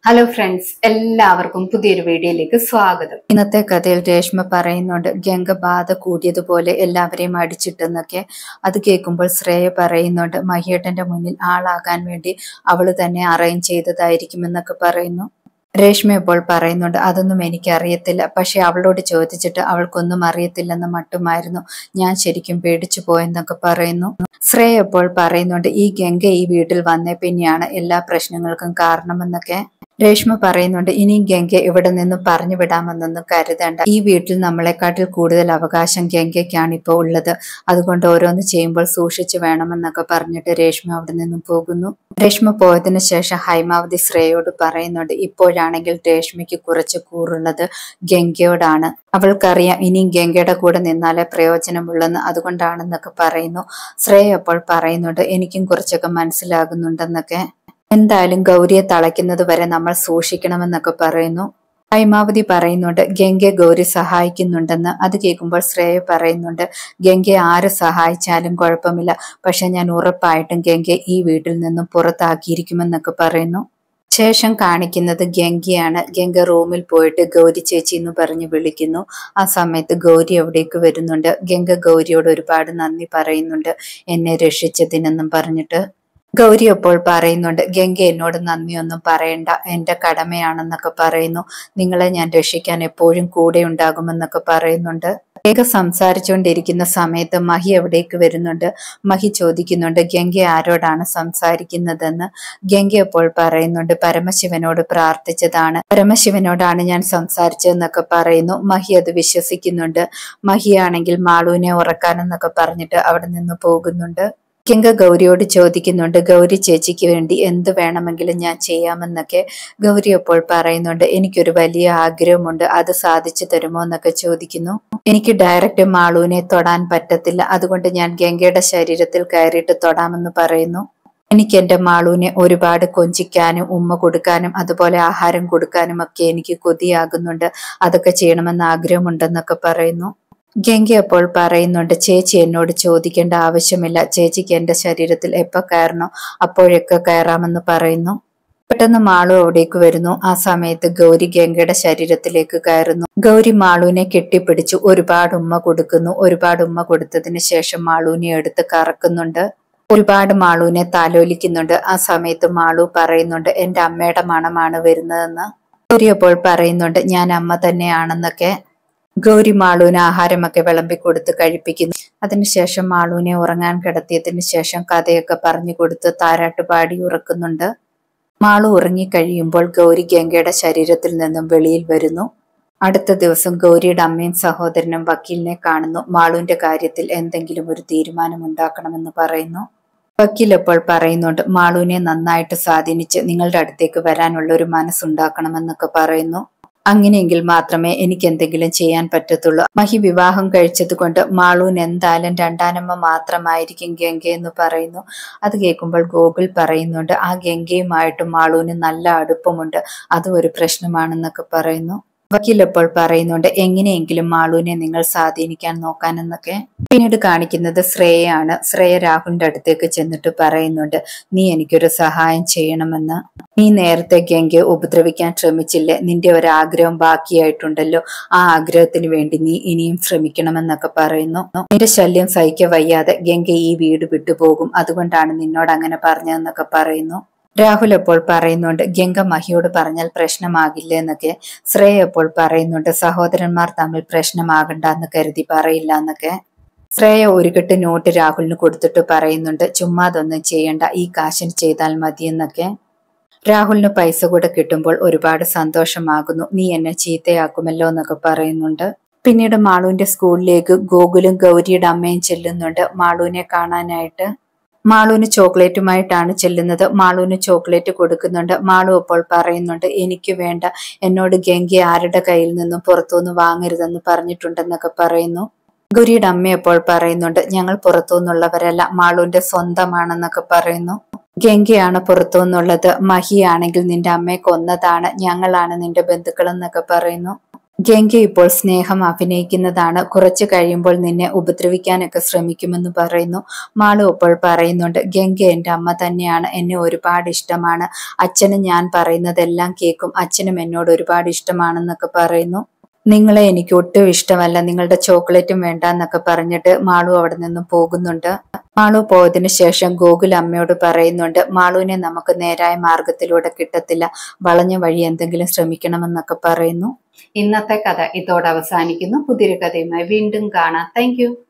Hello friends, എല്ലാവർക്കും പുതിയൊരു വീഡിയോയിലേക്ക് സ്വാഗതം. ഇന്നത്തെ കഥയിൽ രേഷ്മ പറയുന്നുണ്ട് ഗംഗ ബാധ കൂടിയതുപോലെ എല്ലാവരെയും അടിച്ചിട്ടെന്നൊക്കെ. അത് കേൾക്കുമ്പോൾ ശ്രേയ പറയുന്നുണ്ട് മഹിയേട്ടന്റെ മുന്നിൽ ആളാകാൻ വേണ്ടി അവള് തന്നെ അറേഞ്ച് ചെയ്തതായിരിക്കുമെന്നൊക്കെ പറയുന്നു. രേഷ്മ ഇപ്പോൾ പറയുന്നുണ്ട് അതൊന്നും എനിക്കറിയത്തില്ല, പക്ഷെ അവളോട് ചോദിച്ചിട്ട് അവൾക്കൊന്നും അറിയത്തില്ലെന്ന മട്ടുമായിരുന്നു. ഞാൻ ശരിക്കും പേടിച്ചു പോയെന്നൊക്കെ പറയുന്നു. ശ്രേയ ഇപ്പോൾ പറയുന്നുണ്ട് ഈ ഗംഗ ഈ വീട്ടിൽ വന്നേ പിന്നെയാണ് എല്ലാ പ്രശ്നങ്ങൾക്കും കാരണമെന്നൊക്കെ. രേഷ്മ പറയുന്നുണ്ട് ഇനിയും ഗംഗ ഇവിടെ നിന്നും പറഞ്ഞു വിടാമെന്നൊന്നും കരുതണ്ട. ഈ വീട്ടിൽ നമ്മളെക്കാട്ടിൽ കൂടുതൽ അവകാശം ഗംഗയ്ക്കാണ് ഇപ്പോൾ ഉള്ളത്. അതുകൊണ്ട് ഓരോന്ന് ചെയ്യുമ്പോൾ സൂക്ഷിച്ചു വേണമെന്നൊക്കെ പറഞ്ഞിട്ട് രേഷ്മ അവിടെ നിന്നും പോകുന്നു. രേഷ്മ പോയതിനു ശേഷം ഹൈമാവതി ശ്രേയോട് പറയുന്നുണ്ട് ഇപ്പോഴാണെങ്കിൽ രേഷ്മയ്ക്ക് കുറച്ച് കൂറുള്ളത് ഗംഗയോടാണ്. അവൾക്കറിയാം ഇനിയും ഗംഗയുടെ കൂടെ നിന്നാലേ പ്രയോജനമുള്ളെന്ന്, അതുകൊണ്ടാണെന്നൊക്കെ പറയുന്നു. ശ്രേയ അപ്പോൾ പറയുന്നുണ്ട് എനിക്കും കുറച്ചൊക്കെ മനസ്സിലാകുന്നുണ്ടെന്നൊക്കെ. എന്തായാലും ഗൗരിയെ തളയ്ക്കുന്നത് വരെ നമ്മൾ സൂക്ഷിക്കണമെന്നൊക്കെ പറയുന്നു. ഹൈമാവതി പറയുന്നുണ്ട് ഗംഗയെ ഗൗരി സഹായിക്കുന്നുണ്ടെന്ന്. അത് കേൾക്കുമ്പോൾ ശ്രേയ പറയുന്നുണ്ട് ഗംഗയെ ആര് സഹായിച്ചാലും കുഴപ്പമില്ല, പക്ഷെ ഞാൻ ഉറപ്പായിട്ടും ഗംഗയെ ഈ വീട്ടിൽ നിന്നും പുറത്താക്കിയിരിക്കുമെന്നൊക്കെ പറയുന്നു. ശേഷം കാണിക്കുന്നത് ഗംഗയാണ്. ഗംഗ റൂമിൽ പോയിട്ട് ഗൗരി ചേച്ചി എന്ന് പറഞ്ഞ് വിളിക്കുന്നു. ആ സമയത്ത് ഗൗരി അവിടേക്ക് വരുന്നുണ്ട്. ഗംഗ ഗൗരിയോട് ഒരുപാട് നന്ദി പറയുന്നുണ്ട് എന്നെ രക്ഷിച്ചതിനെന്നും പറഞ്ഞിട്ട്. ഗൗരി അപ്പോൾ പറയുന്നുണ്ട് ഗംഗ എന്നോട് നന്ദിയൊന്നും പറയണ്ട, എന്റെ കടമയാണെന്നൊക്കെ പറയുന്നു. നിങ്ങളെ ഞാൻ രക്ഷിക്കാൻ എപ്പോഴും കൂടെ ഉണ്ടാകുമെന്നൊക്കെ പറയുന്നുണ്ട്. വേഗം സംസാരിച്ചുകൊണ്ടിരിക്കുന്ന സമയത്ത് മഹി എവിടേക്ക് വരുന്നുണ്ട്. മഹി ചോദിക്കുന്നുണ്ട് ഗംഗ ആരോടാണ് സംസാരിക്കുന്നതെന്ന്. ഗംഗ അപ്പോൾ പറയുന്നുണ്ട് പരമശിവനോട് പ്രാർത്ഥിച്ചതാണ്, പരമശിവനോടാണ് ഞാൻ സംസാരിച്ചതെന്നൊക്കെ പറയുന്നു. മഹി അത് വിശ്വസിക്കുന്നുണ്ട്. മഹിയാണെങ്കിൽ മാളുവിനെ ഉറക്കാനെന്നൊക്കെ പറഞ്ഞിട്ട് അവിടെ നിന്ന് പോകുന്നുണ്ട്. ഗംഗ ഗൗരിയോട് ചോദിക്കുന്നുണ്ട് ഗൗരി ചേച്ചിക്ക് വേണ്ടി എന്ത് വേണമെങ്കിലും ഞാൻ ചെയ്യാമെന്നൊക്കെ. ഗൗരി അപ്പോൾ പറയുന്നുണ്ട് എനിക്കൊരു വലിയ ആഗ്രഹമുണ്ട്, അത് സാധിച്ചു തരുമോ എന്നൊക്കെ ചോദിക്കുന്നു. എനിക്ക് ഡയറക്റ്റ് മാളുവിനെ തൊടാൻ പറ്റത്തില്ല, അതുകൊണ്ട് ഞാൻ ഗംഗയുടെ ശരീരത്തിൽ കയറിയിട്ട് തൊടാമെന്ന് പറയുന്നു. എനിക്ക് എന്റെ മാളുവിനെ ഒരുപാട് കൊഞ്ചിക്കാനും ഉമ്മ കൊടുക്കാനും അതുപോലെ ആഹാരം കൊടുക്കാനും ഒക്കെ എനിക്ക് കൊതിയാകുന്നുണ്ട്, അതൊക്കെ ചെയ്യണമെന്ന് ആഗ്രഹമുണ്ടെന്നൊക്കെ പറയുന്നു. ഗംഗ അപ്പോൾ പറയുന്നുണ്ട് ചേച്ചി എന്നോട് ചോദിക്കേണ്ട ആവശ്യമില്ല, ചേച്ചിക്ക് എന്റെ ശരീരത്തിൽ എപ്പോ കയറണോ അപ്പോഴൊക്കെ കയറാമെന്ന് പറയുന്നു. പെട്ടെന്ന് മാളു അവിടേക്ക് വരുന്നു. ആ സമയത്ത് ഗൗരി ഗംഗയുടെ ശരീരത്തിലേക്ക് കയറുന്നു. ഗൗരി മാളുവിനെ കെട്ടിപ്പിടിച്ചു ഒരുപാട് ഉമ്മ കൊടുക്കുന്നു. ഒരുപാട് ഉമ്മ കൊടുത്തതിന് ശേഷം മാളുവിനെ എടുത്ത് കറക്കുന്നുണ്ട്. ഒരുപാട് മാളുവിനെ താലോലിക്കുന്നുണ്ട്. ആ സമയത്ത് മാളു പറയുന്നുണ്ട് എന്റെ അമ്മയുടെ മണമാണ് വരുന്നതെന്ന്. ഗൗരി അപ്പോൾ പറയുന്നുണ്ട് ഞാൻ അമ്മ തന്നെയാണെന്നൊക്കെ. ഗൗരി മാളുവിന് ആഹാരമൊക്കെ വിളമ്പി കൊടുത്ത് കഴിപ്പിക്കുന്നു. അതിനുശേഷം മാളുവിനെ ഉറങ്ങാൻ കിടത്തിയതിനു ശേഷം കഥയൊക്കെ പറഞ്ഞു കൊടുത്ത് താരാട്ടുപാടി ഉറക്കുന്നുണ്ട്. മാളു ഉറങ്ങിക്കഴിയുമ്പോൾ ഗൗരി ഗംഗയുടെ ശരീരത്തിൽ നിന്നും വെളിയിൽ വരുന്നു. അടുത്ത ദിവസം ഗൗരിയുടെ അമ്മയും സഹോദരനും വക്കീലിനെ കാണുന്നു. മാളുവിന്റെ കാര്യത്തിൽ എന്തെങ്കിലും ഒരു തീരുമാനം ഉണ്ടാക്കണമെന്ന് പറയുന്നു. വക്കീൽ അപ്പോൾ പറയുന്നുണ്ട് മാളുവിനെ നന്നായിട്ട് സ്വാധീനിച്ച് നിങ്ങളുടെ അടുത്തേക്ക് വരാനുള്ള ഒരു മനസ്സുണ്ടാക്കണമെന്നൊക്കെ പറയുന്നു. അങ്ങനെയെങ്കിൽ മാത്രമേ എനിക്ക് എന്തെങ്കിലും ചെയ്യാൻ പറ്റത്തുള്ളൂ. മഹി വിവാഹം കഴിച്ചത് കൊണ്ട് മാളുവിന് എന്തായാലും രണ്ടാനമ്മ മാത്രമായിരിക്കും ഗംഗ എന്ന് പറയുന്നു. അത് കേൾക്കുമ്പോൾ ഗോകുൽ പറയുന്നുണ്ട് ആ ഗംഗയുമായിട്ട് മാളുവിന് നല്ല അടുപ്പമുണ്ട്, അതും ഒരു പ്രശ്നമാണെന്നൊക്കെ പറയുന്നു. വക്കീൽ അപ്പോൾ പറയുന്നുണ്ട് എങ്ങനെയെങ്കിലും മാളുവിനെ നിങ്ങൾ സ്വാധീനിക്കാൻ നോക്കാനെന്നൊക്കെ. പിന്നീട് കാണിക്കുന്നത് ശ്രേയയാണ്. ശ്രേയ രാഹുലിന്റെ അടുത്തേക്ക് ചെന്നിട്ട് പറയുന്നുണ്ട് നീ എനിക്കൊരു സഹായം ചെയ്യണമെന്ന്. നീ നേരത്തെ ഗംഗയെ ഉപദ്രവിക്കാൻ ശ്രമിച്ചില്ലേ, നിന്റെ ഒരു ആഗ്രഹം ബാക്കിയായിട്ടുണ്ടല്ലോ, ആ ആഗ്രഹത്തിന് വേണ്ടി നീ ഇനിയും ശ്രമിക്കണമെന്നൊക്കെ പറയുന്നു. നിന്റെ ശല്യം സഹിക്ക വയ്യാതെ ഗംഗ ഈ വീട് വിട്ടുപോകും, അതുകൊണ്ടാണ് നിന്നോട് അങ്ങനെ പറഞ്ഞതെന്നൊക്കെ പറയുന്നു. രാഹുൽ അപ്പോൾ പറയുന്നുണ്ട് ഗംഗ മഹിയോട് പറഞ്ഞാൽ പ്രശ്നമാകില്ല എന്നൊക്കെ. ശ്രേയ അപ്പോൾ പറയുന്നുണ്ട് സഹോദരന്മാർ തമ്മിൽ പ്രശ്നമാകണ്ട എന്ന് കരുതി പറയില്ല എന്നൊക്കെ. ശ്രേയ ഒരു കെട്ട് നോട്ട് രാഹുലിന് കൊടുത്തിട്ട് പറയുന്നുണ്ട് ചുമ്മാതൊന്നും ചെയ്യണ്ട, ഈ കാശിന് ചെയ്താൽ മതിയെന്നൊക്കെ. രാഹുലിന് പൈസ കൂടെ കിട്ടുമ്പോൾ ഒരുപാട് സന്തോഷമാകുന്നു. നീ എന്നെ ചീത്തയാക്കുമല്ലോ എന്നൊക്കെ പറയുന്നുണ്ട്. പിന്നീട് മാളുവിന്റെ സ്കൂളിലേക്ക് ഗോകുലും ഗൗരിയുടെ അമ്മയും ചെല്ലുന്നുണ്ട് മാളുവിനെ കാണാനായിട്ട്. മാളുവിന് ചോക്ലേറ്റുമായിട്ടാണ് ചെല്ലുന്നത്. മാളുവിന് ചോക്ലേറ്റ് കൊടുക്കുന്നുണ്ട്. മാളു അപ്പോൾ പറയുന്നുണ്ട് എനിക്ക് വേണ്ട, എന്നോട് ഗംഗ ആരുടെ കയ്യിൽ നിന്നും പുറത്തുനിന്ന് വാങ്ങരുതെന്ന് പറഞ്ഞിട്ടുണ്ടെന്നൊക്കെ പറയുന്നു. ഗൗരിയുടെ അമ്മ അപ്പോൾ പറയുന്നുണ്ട് ഞങ്ങൾ പുറത്തുനിന്നുള്ളവരല്ല, മാളുവിന്റെ സ്വന്തമാണെന്നൊക്കെ പറയുന്നു. ഗംഗയാണ് പുറത്തുനിന്നുള്ളത്, മഹിയാണെങ്കിൽ നിന്റെ അമ്മയെ കൊന്നതാണ്, ഞങ്ങളാണ് നിന്റെ ബന്ധുക്കൾ എന്നൊക്കെ പറയുന്നു. ഗംഗ ഇപ്പോൾ സ്നേഹം അഭിനയിക്കുന്നതാണ്, കുറച്ചു കഴിയുമ്പോൾ നിന്നെ ഉപദ്രവിക്കാനൊക്കെ ശ്രമിക്കുമെന്ന് പറയുന്നു. മാളു അപ്പോൾ പറയുന്നുണ്ട്, ഗംഗ എൻ്റെ അമ്മ തന്നെയാണ്, എന്നെ ഒരുപാട് ഇഷ്ടമാണ്, അച്ഛനും ഞാൻ പറയുന്നതെല്ലാം കേൾക്കും, അച്ഛനും എന്നോട് ഒരുപാട് ഇഷ്ടമാണെന്നൊക്കെ പറയുന്നു. നിങ്ങളെ എനിക്ക് ഒട്ടും ഇഷ്ടമല്ല, നിങ്ങളുടെ ചോക്ലേറ്റും വേണ്ട എന്നൊക്കെ പറഞ്ഞിട്ട് മാളു അവിടെ നിന്നും പോകുന്നുണ്ട്. മാളു പോയതിനു ശേഷം ഗോകുൽ അമ്മയോട് പറയുന്നുണ്ട്, മാളുവിനെ നമുക്ക് നേരായ മാർഗത്തിലൂടെ കിട്ടത്തില്ല, വളഞ്ഞ വഴി എന്തെങ്കിലും ശ്രമിക്കണമെന്നൊക്കെ പറയുന്നു. ഇന്നത്തെ കഥ ഇതോടെ അവസാനിക്കുന്നു. പുതിയൊരു കഥയുമായി വീണ്ടും കാണാം. താങ്ക്